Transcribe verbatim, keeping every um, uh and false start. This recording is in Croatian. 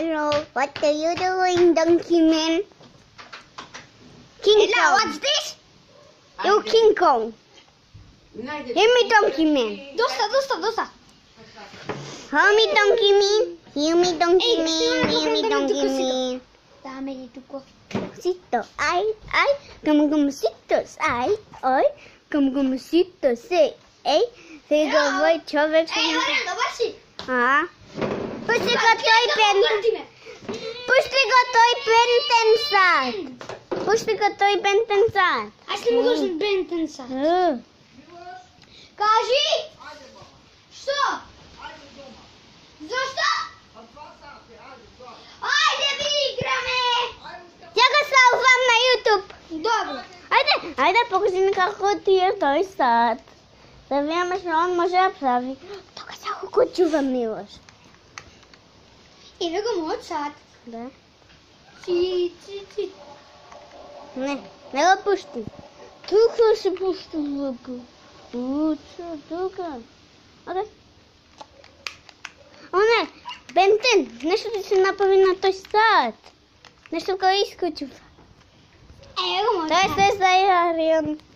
Hello, what are you doing, Donkey Man? King Ella, Kong. what's this? You King Kong. Hear me, Donkey Man. Dosta, dosta, dosta. Hear me, Donkey Man. Hear me, Donkey Ey, Man. estoy Hear me, hablando Donkey con tu Man. Dame tu cosito. Cosito, ay, ay, como gomositos, ay, ay, como gomositos, sí, ey, digo, voy, człowiek, Ej, Orlando, właśnie. a, puśćcie go to i pen, puśćcie go to i pen ten sad, puśćcie go to i pen ten sad. A jeśli mogę już Ben ten sam. Mm. Kaži! Što? Zašto? Ajde, mi igrame! Ja ga stavljam na YouTube. Dobro. Ajde, ajde, pokaži mi kako ti je toj sad. Da vidimo što on može napraviti. Toga samo kuću vam miloš. Evo ga moj sad. Da. Ci, ci, ci. Ne, ne ga pušti. Tukaj se pušti lupu. Uče, tukaj. Ok. O ne, Benten, nešto ti se napravi na toj sad. Nešto kao iskuću. Evo ga moj To je sad. sve za Arion.